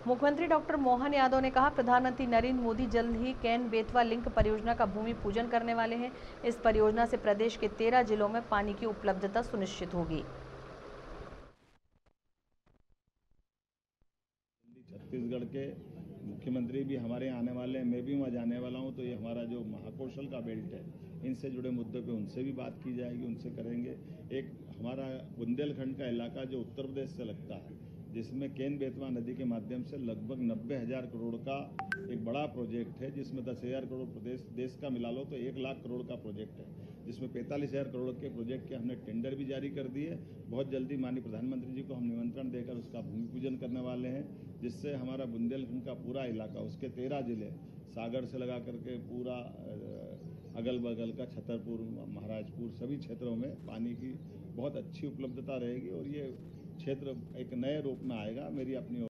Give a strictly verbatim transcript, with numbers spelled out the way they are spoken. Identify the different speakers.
Speaker 1: मुख्यमंत्री डॉक्टर मोहन यादव ने कहा, प्रधानमंत्री नरेंद्र मोदी जल्द ही कैन बेतवा लिंक परियोजना का भूमि पूजन करने वाले हैं। इस परियोजना से प्रदेश के तेरह जिलों में पानी की उपलब्धता सुनिश्चित होगी।
Speaker 2: छत्तीसगढ़ के मुख्यमंत्री भी हमारे यहाँ आने वाले हैं, मैं भी वहाँ जाने वाला हूँ, तो ये हमारा जो महाकौशल का बेल्ट है, इनसे जुड़े मुद्दों पे उनसे भी बात की जाएगी, उनसे करेंगे। एक हमारा बुंदेलखंड का इलाका जो उत्तर प्रदेश से लगता है, जिसमें केन बेतवा नदी के माध्यम से लगभग नब्बे हजार करोड़ का एक बड़ा प्रोजेक्ट है, जिसमें दस हजार करोड़ प्रदेश देश का मिला लो तो एक लाख करोड़ का प्रोजेक्ट है, जिसमें पैंतालीस हजार करोड़ के प्रोजेक्ट के हमने टेंडर भी जारी कर दिए। बहुत जल्दी माननीय प्रधानमंत्री जी को हम निमंत्रण देकर उसका भूमि पूजन करने वाले हैं, जिससे हमारा बुंदेलखंड का पूरा इलाका, उसके तेरह जिले, सागर से लगा करके पूरा अगल बगल का छतरपुर, महाराजपुर, सभी क्षेत्रों में पानी की बहुत अच्छी उपलब्धता रहेगी और ये क्षेत्र एक नए रूप में आएगा। मेरी अपनी